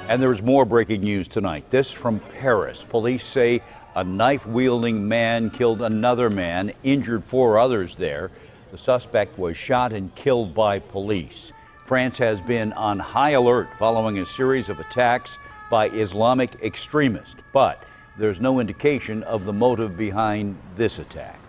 And there's more breaking news tonight. This from Paris. Police say a knife-wielding man killed another man, injured 4 others there. The suspect was shot and killed by police. France has been on high alert following a series of attacks by Islamic extremists, but there's no indication of the motive behind this attack.